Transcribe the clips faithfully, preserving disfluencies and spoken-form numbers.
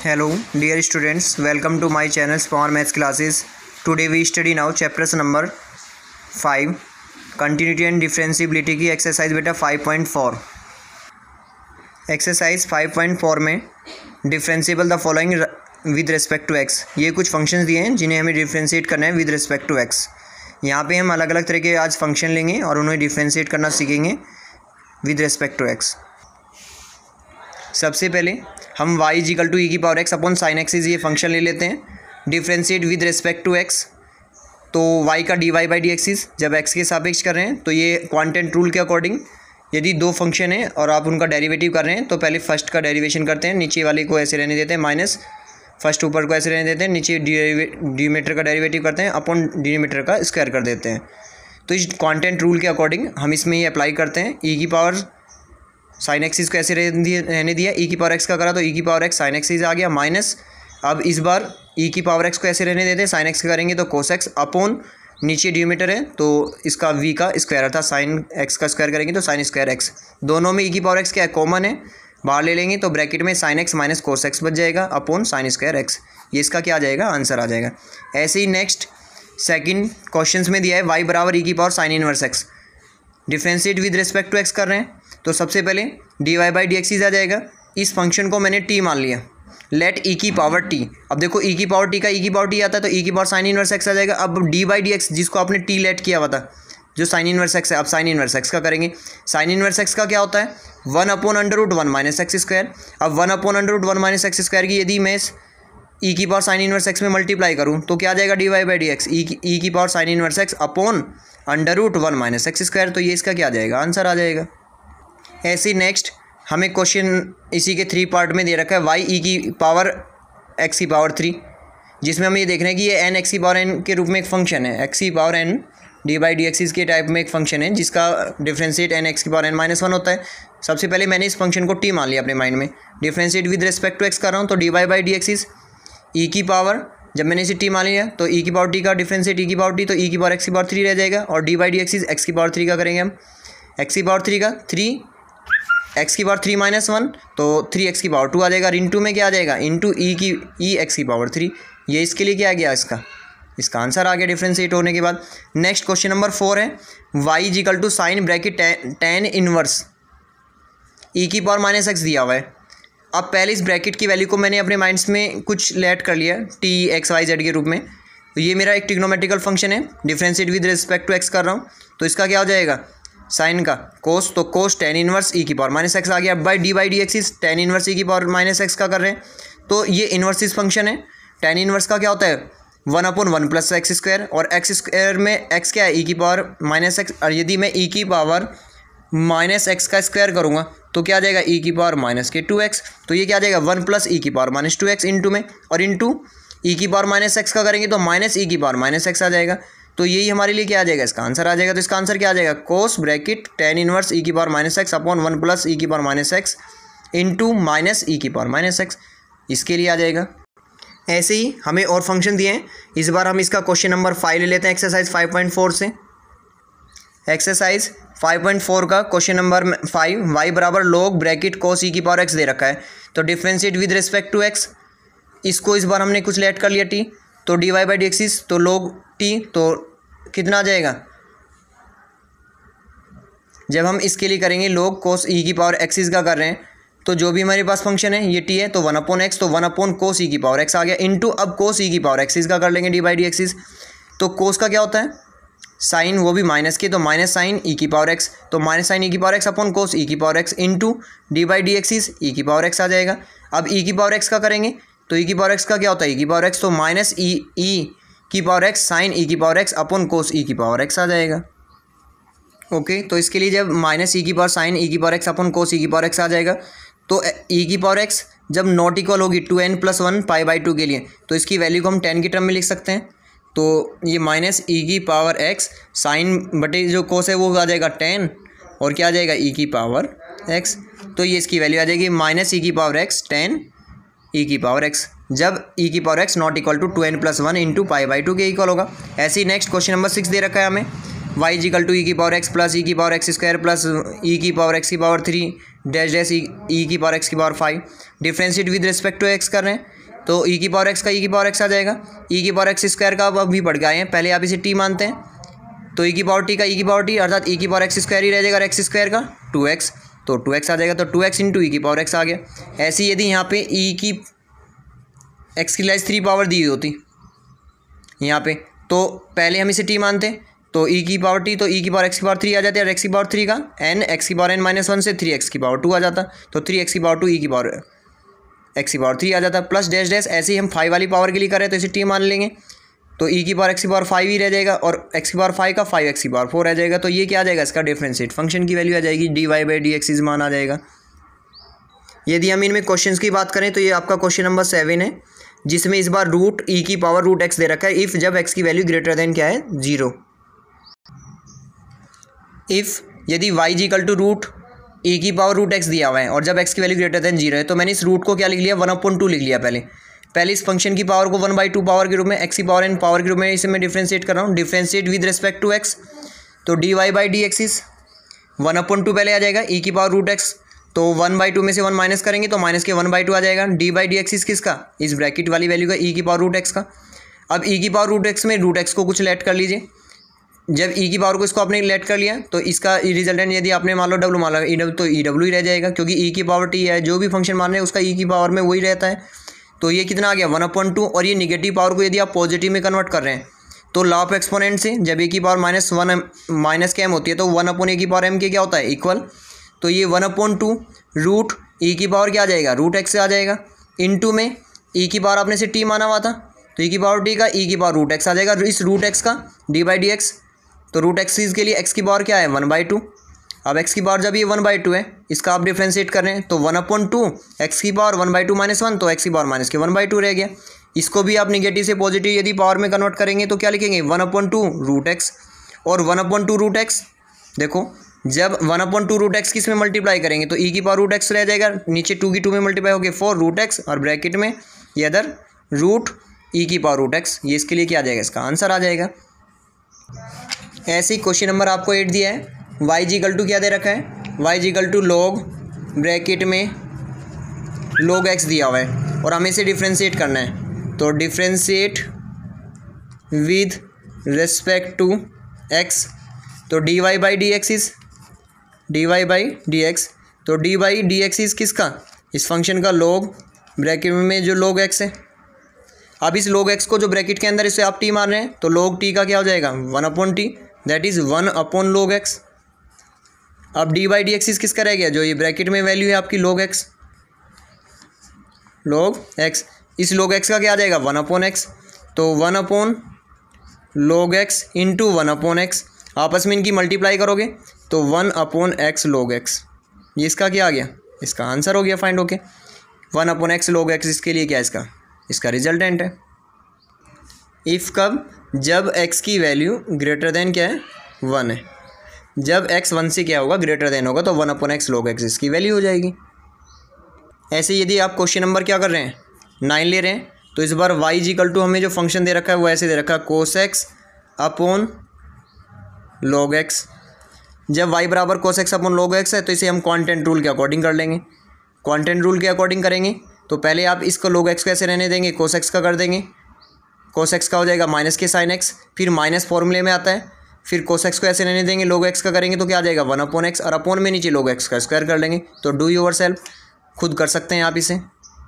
Hello, dear students. Welcome to my channel Power Maths classes. Today we study now chapters number five, continuity and differentiability की exercise बेटा five point four. Exercise five point four में differentiable the following with respect to x. ये कुछ functions दिए हैं जिन्हें हमें differentiate करना है विद रिस्पेक्ट टू एक्स. यहाँ पे हम अलग अलग तरह के आज फंक्शन लेंगे और उन्हें डिफरेंशिएट करना सीखेंगे विद रिस्पेक्ट टू एक्स. सबसे पहले हम y is equal to e की power x upon sine x is ये फंक्शन ले लेते हैं. Differentiate with respect to x, तो y का d y by d x is जब x के सापेक्ष कर रहे हैं तो ये क्वांटेंट रूल के अकॉर्डिंग यदि दो फंक्शन है और आप उनका डेरिवेटिव कर रहे हैं तो पहले फर्स्ट का डेरिवेशन करते हैं, नीचे वाले को ऐसे रहने देते हैं माइनस, फर्स्ट ऊपर को ऐसे रहने देते हैं, नीचे डिनोमिनेटर का डेरिवेटिव करते हैं अपॉन डिनोमिनेटर का स्क्वायर कर देते हैं. तो इस क्वांटेंट रूल के अकॉर्डिंग हम इसमें ये अप्लाई करते हैं. ई की पावर साइन एक्सिस को ऐसे रहने दिया, ई की पावर एक्स का करा तो ई की पावर एक्स साइन एक्सिस आ गया माइनस. अब इस बार ई की पावर एक्स को ऐसे रहने देते हैं, साइन एक्स का करेंगे तो कोस एक्स अपॉन नीचे डिनोमिनेटर है तो इसका वी का स्क्वायर था, साइन एक्स का स्क्वायर करेंगे तो साइन स्क्वायर एक्स. दोनों में ई की पावर एक्स क्या है, कॉमन है, बाहर ले लेंगे तो ब्रैकेट में sine x minus cos x बच जाएगा अपॉन साइन स्क्वायर एक्स. ये इसका क्या आ जाएगा, आंसर आ जाएगा. ऐसे ही नेक्स्ट सेकंड क्वेश्चन में दिया है वाई बराबर ई की power sine inverse x. Differentiate with respect to x कर रहे हैं तो सबसे पहले d y by d x आ जाएगा. इस फंक्शन को मैंने टी मान लिया, लेट ई की पावर टी. अब देखो ई की पावर टी का ई की पावर टी आता है तो ई की पावर साइन इनवर्स एक्स आ जाएगा. अब डी बाई डी एक्स जिसको आपने टी लेट किया हुआ था जो साइन इनवर्स एक्स है, अब साइन इनवर्स एक्स का करेंगे. साइन इनवर्स एक्स का क्या होता है, one upon under root one minus x square. अब one upon under root one minus x square की यदि मैं ई की पावर साइन इनवर्स एक्स में मल्टीप्लाई करूँ तो क्या आ जाएगा, d y by d x e e की power sine inverse x upon under root one minus x square. तो ये इसका क्या आ जाएगा, आंसर आ जाएगा. ऐसे नेक्स्ट हमें क्वेश्चन इसी के थ्री पार्ट में दे रखा है वाई ई की पावर एक्स की पावर थ्री, जिसमें हम ये देख रहे हैं कि ये एन एक्स की पावर एन के रूप में एक फंक्शन है. एक्स की power n d by d x is के टाइप में एक फंक्शन है जिसका डिफरेंशिएट एन एक्स की पावर एन माइनस वन होता है. सबसे पहले मैंने इस फंक्शन को टी मान लिया अपने माइंड में. Differentiate with respect to x कर रहा हूँ तो d y by d x is e की पावर, जब मैंने इसे टी मान लिया तो ई की पावर टी का डिफरेंशिएट ई की पावर टी तो ई की पावर एक्स की पावर थ्री रह जाएगा और d by d x is x की पावर थ्री का करेंगे हम. एक्स की पावर थ्री का थ्री, एक्स की पावर थ्री माइनस वन तो थ्री एक्स की पावर टू आ जाएगा. इंटू में क्या आ जाएगा, इंटू ई की ई एक्स की पावर थ्री. ये इसके लिए क्या आ गया, इसका इसका आंसर आ गया डिफरेंशिएट होने के बाद. नेक्स्ट क्वेश्चन नंबर फोर है y is equal to sine bracket tan inverse e की पावर माइनस एक्स दिया हुआ है. अब पहले इस ब्रैकेट की वैल्यू को मैंने अपने माइंड्स में कुछ लेट कर लिया टी एक्स वाई जेड के रूप में. तो ये मेरा एक ट्रिग्नोमेट्रिकल फंक्शन है, differentiate with respect to x कर रहा हूँ तो इसका क्या हो जाएगा, साइन का कोस, तो कोस टेन इनवर्स ई की पावर माइनस एक्स आ गया. By d by d x is tan inverse e की पावर माइनस एक्स का कर रहे हैं तो ये इनवर्सिस फंक्शन है. टेन इनवर्स का क्या होता है, one upon one plus x square, और एक्स स्क्वायर में एक्स क्या है, ई की पावर माइनस एक्स. और यदि मैं ई की पावर माइनस एक्स का स्क्वायर करूँगा तो क्या आ जाएगा, ई की पावर माइनस के टू एक्स. तो ये क्या आ जाएगा, वन प्लस ई की power minus two x into में, और इंटू ई की पावर माइनस एक्स का करेंगे तो माइनस ई की पावर माइनस एक्स आ जाएगा. तो यही हमारे लिए क्या आ जाएगा, इसका आंसर आ जाएगा. तो इसका आंसर क्या आ जाएगा, cos bracket tan inverse e की power minus x upon one plus e की power minus x into minus e की पावर माइनस एक्स, इसके लिए आ जाएगा. ऐसे ही हमें और फंक्शन दिए हैं. इस बार हम इसका क्वेश्चन नंबर फाइव ले लेते हैं एक्सरसाइज फाइव पॉइंट फोर से. एक्सरसाइज फाइव पॉइंट फोर का क्वेश्चन नंबर फाइव वाई बराबर लॉग ब्रैकेट कोस ई की पावर एक्स दे रखा है. तो differentiate with respect to x, इसको इस बार हमने कुछ लेट कर लिया टी, तो d y by d x is तो लॉग टी, तो कितना आ जाएगा, जब हम इसके लिए करेंगे लॉग कोस ई की पावर एक्सिस का कर रहे हैं तो जो भी हमारे पास फंक्शन है ये टी है तो वन अपॉन एक्स, तो वन अपॉन कोस ई की पावर एक्स आ गया इंटू अब कोस ई की पावर एक्सिस का कर लेंगे डी बाई डी एक्सिस. तो कोस का क्या होता है, साइन, वो भी माइनस के, तो माइनस साइन ई की पावर एक्स, तो माइनस साइन ई की power x upon cos e की power x into d by d x is e की पावर एक्स आ जाएगा. अब ई की पावर एक्स का करेंगे तो ई की पावर एक्स का क्या होता है, ई की पावर एक्स, तो माइनस ई ई की पावर एक्स साइन ई की power x upon cos e की पावर एक्स आ जाएगा. ओके, तो इसके लिए जब माइनस ई की पावर साइन ई की power x upon cos e की पावर एक्स आ जाएगा तो ई की पावर एक्स जब नॉट इक्वल होगी to n plus one pi by two के लिए तो इसकी वैल्यू को हम टेन की टर्म में लिख सकते हैं. तो ये माइनस ई की पावर एक्स साइन बटे जो कोस है वो आ जाएगा टेन, और क्या आ जाएगा, ई की पावर एक्स. तो ये इसकी वैल्यू आ जाएगी माइनस ई की पावर एक्स टेन ई की पावर एक्स, जब ई की power x not equal to two n plus one into pi by two के इक्वल होगा. ऐसे ही नेक्स्ट क्वेश्चन नंबर सिक्स दे रखा है हमें y is equal to e की पावर एक्स प्लस ई की power x square plus e की पावर एक्स की power three dash dash e की पावर एक्स की power five. Differentiate with respect to x कर रहे हैं तो ई की पावर एक्स का ई की पावर एक्स आ जाएगा। ई की पावर एक्स स्क्वायर का अब अभी बढ़ गए हैं, पहले आप इसे टी मानते हैं, तो ई की पावर टी का ई की पावर टी अर्थात ई की पावर एक्स स्क्वायर ही रह जाएगा, और एक्स स्क्वायर का टू एक्स, तो टू एक्स आ जाएगा, तो टू एक्स इंटू ई की पावर एक्स आ गया। ऐसे ही यदि यहाँ पे ई की एक्स की लाइज थ्री पावर दी होती यहाँ पे, तो पहले हम इसे टी मानते हैं, तो ई की पावर टी, तो ई की पावर एक्स की पावर थ्री आ जाती है, और एक्स की पावर थ्री का एन, एक्स की पावर एन माइनस वन से थ्री एक्स की पावर टू आ जाता, तो थ्री एक्स की पावर टू ई की पावर एक्स की पावर थ्री आ जाता, प्लस डैश डैश। ऐसे ही हम फाइव वाली पावर के लिए करें तो इसे टी मान लेंगे, तो ई की पावर एक्स की पावर फाइव ही रह जाएगा, और एक्स की पावर फाइव का फाइव एक्स की पावर फोर आ जाएगा। तो ये क्या आ जाएगा, इसका डिफरेंशिएट फंक्शन की वैल्यू आ जाएगी, d y by d x is मान आ जाएगा। यदि हम इनमें क्वेश्चंस की बात करें तो ये आपका क्वेश्चन नंबर सेवन है, जिसमें इस बार रूट ई की पावर रूट एक्स दे रखा है, इफ़ जब एक्स की वैल्यू ग्रेटर देन क्या है, जीरो। इफ़ यदि y is equal to root e की पावर रूट एक्स दिया हुआ है और जब एक्स की वैल्यू ग्रेटर देन जीरो है, तो मैंने इस रूट को क्या लिख लिया, वन अपॉइंट टू लिख लिया। पहले पहले इस फंक्शन की पावर को वन बाई टू पावर के रूप में, एक्स की पावर एन पावर के रूप में इसे मैं डिफ्रेंशिएट कर रहा हूँ, differentiate with respect to x, तो d y by d x is one upon two पहले आ जाएगा, ई की पावर रूट एक्स, तो वन बाई टू में से वन माइनस करेंगे तो माइनस के वन बाई टू आ जाएगा, d by d x is किसका, इस ब्रैकेट वाली वैल्यू का, ई की पावर रूट एक्स का। अब ई की पावर रूट एक्स में रूट एक्स को कुछ लेट कर लीजिए, जब ई की पावर को इसको आपने लेट कर लिया तो इसका रिजल्टेंट यदि आपने मान लो डब्लू मान लो ई डब्ल्यू, तो ई डब्ल्यू ही रह जाएगा, क्योंकि ई की पावर टी है, जो भी फंक्शन मान रहे हैं उसका ई की पावर में वही रहता है। तो ये कितना आ गया, वन अपॉइंट टू, और ये निगेटिव पावर को यदि आप पॉजिटिव में कन्वर्ट कर रहे हैं तो लॉ ऑफ एक्सपोनेंट से जब ए की पावर माइनस वन माइनस के एम होती है तो वन अपॉन ए की पावर एम के क्या होता है, इक्वल। तो ये one upon two root e की पावर क्या आ जाएगा, रूट एक्स से आ जाएगा, इनटू में ई की पावर आपने से टी माना हुआ था, तो ई की पावर टी का ई की पावर रूट एक्स आ जाएगा, इस रूट एक्स का डी बाई डी एक्स, तो रूट एक्स के लिए एक्स की पावर क्या है, वन बाई टू। अब एक्स की पावर जब ये वन बाई टू है, इसका आप डिफ्रेंशिएट कर रहे हैं, तो वन अपॉन टू एक्स की power one by two minus one, तो एक्स की पावर माइनस के वन बाई टू रह गया। इसको भी आप निगेटिव से पॉजिटिव यदि पावर में कन्वर्ट करेंगे तो क्या लिखेंगे, one upon two root x, और one upon two root x, देखो जब one upon two root x किस में मल्टीप्लाई करेंगे तो ई की पावर रूट एक्स रह जाएगा, नीचे टू की टू में मल्टीप्लाई हो गया फोर रूट एक्स, और ब्रैकेट में ये अदर रूट ई की पावर रूट एक्स, ये इसके लिए क्या आ जाएगा, इसका आंसर आ जाएगा। ऐसे ही क्वेश्चन नंबर आपको एट दिया है, वाई जी इक्वल टू क्या दे रखा है, वाई जी इक्वल टू लॉग ब्रैकेट में लॉग एक्स दिया हुआ है और हमें इसे डिफ्रेंशिएट करना है, तो differentiate with respect to x, तो d y by d x is d y by d x, तो d by d x is किसका, इस फंक्शन का लॉग ब्रैकेट में जो लॉग एक्स है। अब इस log x को जो ब्रैकेट के अंदर इसे आप टी मान रहे हैं तो log t का क्या हो जाएगा, one upon t, that is one upon log x। अब d by d x is किसका रह गया, जो ये ब्रैकेट में वैल्यू है आपकी log x, log x, इस log x का क्या आ जाएगा, वन अपॉन एक्स, तो one upon log x into one upon x, आपस में इनकी मल्टीप्लाई करोगे तो one upon x log x, ये इसका क्या आ गया, इसका आंसर हो गया फाइंड होके, one upon x log x, इसके लिए क्या है इसका इसका रिजल्टेंट है। इफ़ कब, जब x की वैल्यू ग्रेटर देन क्या है, वन है, जब x वन से क्या होगा, ग्रेटर देन होगा, तो one upon x log x इसकी वैल्यू हो जाएगी। ऐसे यदि आप क्वेश्चन नंबर क्या कर रहे हैं, नाइन ले रहे हैं, तो इस बार y इज इक्वल टू हमें जो फंक्शन दे रखा है वो ऐसे दे रखा है, cos x upon log x। जब y बराबर cos x upon log x है तो इसे हम क्वांटेंट रूल के अकॉर्डिंग कर लेंगे। क्वांटेंट रूल के अकॉर्डिंग करेंगे तो पहले आप इसको log x कैसे रहने देंगे, कोस एक्स का कर देंगे, कोस एक्स का हो जाएगा माइनस के साइन एक्स, फिर माइनस फॉर्मूले में आता है, फिर कोस एक्स को ऐसे रहने देंगे, log x का करेंगे तो क्या आ जाएगा, वन अपॉन एक्स, और अपॉन में नीचे log x का स्क्वायर कर लेंगे, तो डू योर सेल्फ, खुद कर सकते हैं आप इसे।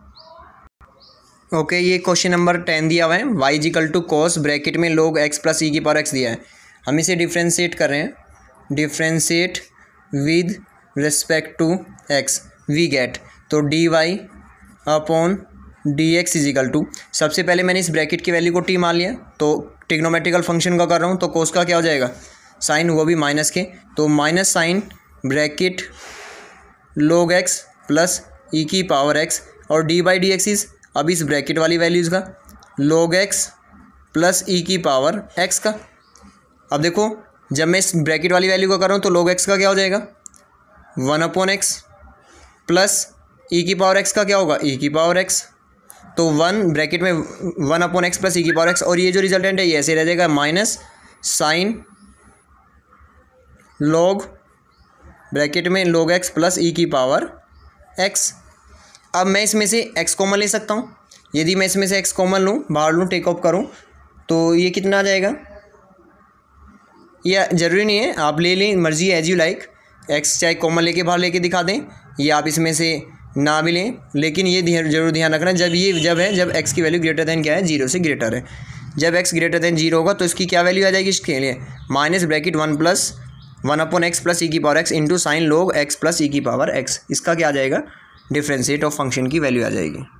ओके okay, ये क्वेश्चन नंबर टेन दिया हुआ है, y is equal to cos bracket में log x प्लस ई की पावर x दिया है, हम इसे डिफ्रेंशिएट कर रहे हैं, differentiate with respect to x, we get, तो d y upon d x is equal to, सबसे पहले मैंने इस ब्रैकेट की वैल्यू को टी मान लिया, तो ट्रिग्नोमेट्रिकल फंक्शन का कर रहा हूँ, तो कोस का क्या हो जाएगा, साइन, वो भी माइनस के, तो minus sine bracket log x plus e की पावर x, और d by d x is, अब इस ब्रैकेट वाली वैल्यूज़ का log x प्लस ई की पावर x का। अब देखो जब मैं इस ब्रैकेट वाली वैल्यू का कर रहा हूँ तो log x का क्या हो जाएगा, one upon x, plus e की पावर एक्स का क्या होगा, ई की पावर एक्स, तो वन ब्रैकेट में one upon x plus e की पावर एक्स, और ये जो रिजल्टेंट है ये ऐसे रह जाएगा, माइनस साइन log ब्रैकेट में log x प्लस ई की पावर x। अब मैं इसमें से x कॉमन ले सकता हूँ, यदि मैं इसमें से एक्स कॉमन लूँ, बाहर लूँ, टेक ऑफ करूँ, तो ये कितना आ जाएगा? ये ज़रूरी नहीं है, आप ले लें, मर्जी एज यू लाइक। एक्स चाहे कॉमन लेके बाहर लेके दिखा दें, ये आप इसमें से ना भी लें, लेकिन ये जरूर ध्यान रखना जब ये जब है जब एक्स की वैल्यू ग्रेटर देन क्या है, जीरो से ग्रेटर है। जब एक्स ग्रेटर देन जीरो होगा तो इसकी क्या वैल्यू आ जाएगी इसके लिए? Minus bracket one plus one upon x plus e की power x into sine log x plus e की पावर एक्स। इसका क्या आ जाएगा? डिफरेंशिएट ऑफ फंक्शन की वैल्यू आ जाएगी।